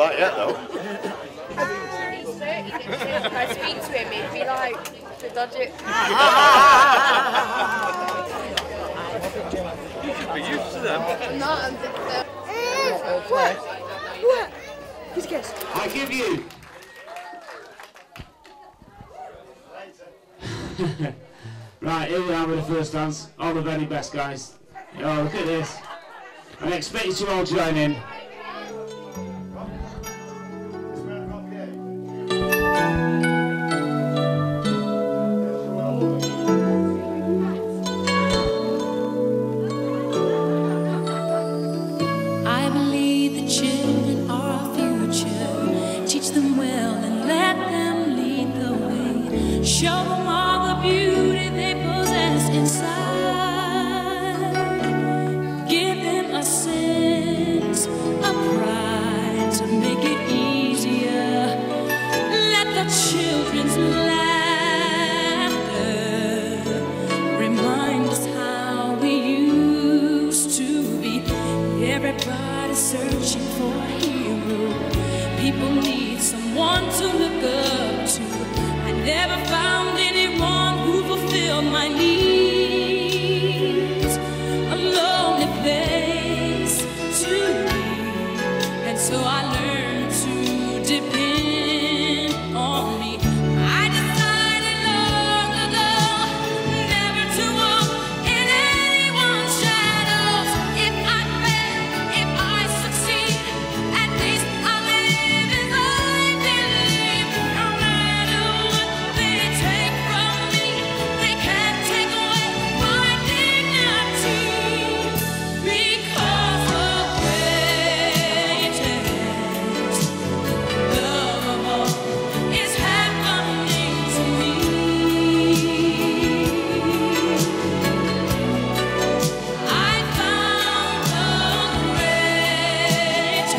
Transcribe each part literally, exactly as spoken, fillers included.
that yet, though. If I speak to him, he'd be like, to dodge it. You should be used to them. I'm not, I'm just, uh, What? What? Who's guess? I give you. Right, here we are with the first dance. All the very best, guys. Oh, look at this. I expect you to all join in. I believe the children are our future. Teach them well and let them lead the way. Show them all the beauty they possess inside. Give them a sense of pride to make it easier. Let the children's laughter remind us how we used to be. Everybody's searching for a hero. People need someone to look up to. I never found anyone who fulfilled my needs. A lonely place to be, and so I learned to depend on me. I decided long ago never to walk in anyone's shadows. If I fail, if I succeed, at least I live as I believe. No matter what they take from me, they can't take away my dignity. Because of greatest love of all is happening to me. I found the greatest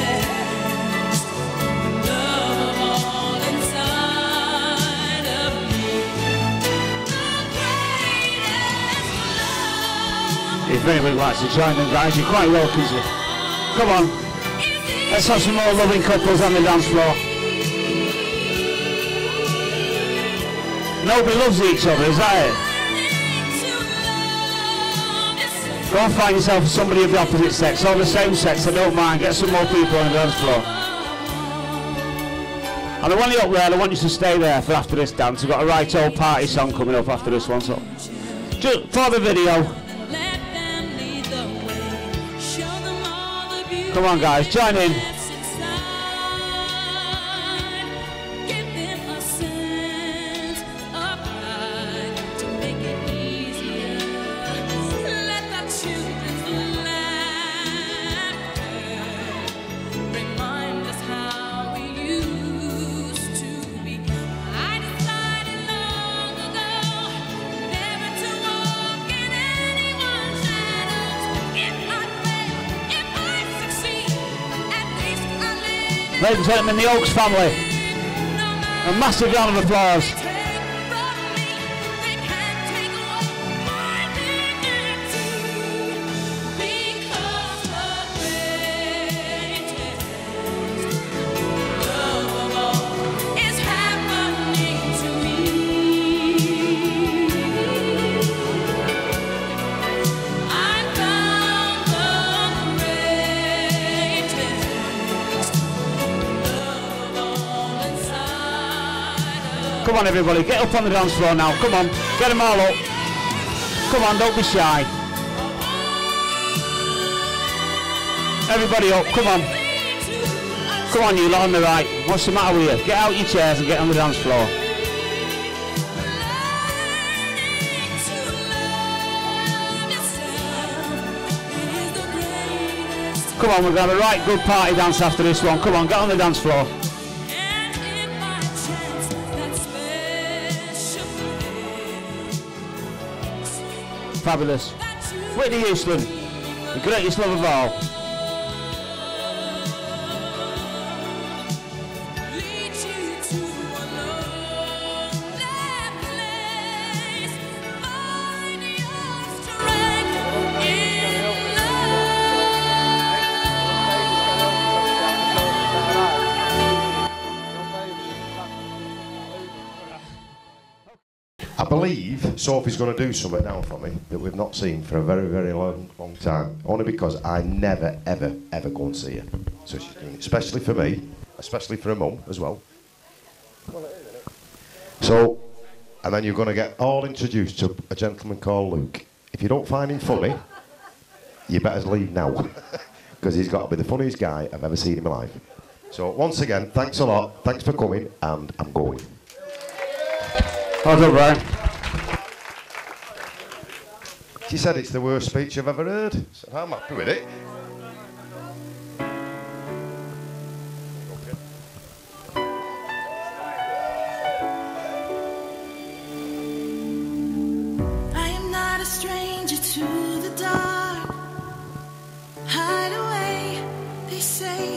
love of all inside of me. The greatest love. If anybody likes to join them, guys, you're quite welcome to. Come on, let's have some more loving couples on the dance floor. Nobody loves each other, is that it? Go and find yourself somebody of the opposite sex, or the same sex, I don't mind. Get some more people on the dance floor. And I want you up there, I want you to stay there for after this dance. We've got a right old party song coming up after this one, so just for the video. Come on, guys, join in. Give them a sense of pride to make it easier. Let the children's laughter remind us how we used to be. I decided long ago never to walk in anyone's shadows. If I fail, if I succeed, at least I live. Ladies and gentlemen, the Oaks family, a massive round of applause. Come on, everybody, get up on the dance floor now. Come on, get them all up. Come on, don't be shy. Everybody up, come on. Come on, you lot on the right. What's the matter with you? Get out your chairs and get on the dance floor. Come on, we're going to have a right good party dance after this one. Come on, get on the dance floor. Fabulous. Whitney Houston, the greatest love of all. believe Sophie's going to do something now for me that we've not seen for a very, very long, long time. Only because I never, ever, ever go and see her. So she's doing it, especially for me, especially for her mum as well. So, and then you're going to get all introduced to a gentleman called Luke. If you don't find him funny, you better leave now, because he's got to be the funniest guy I've ever seen in my life. So once again, thanks a lot, thanks for coming, and I'm going. How's up, Brian? She said it's the worst speech I've ever heard. So I'm happy with it. I am not a stranger to the dark. Hide away, they say.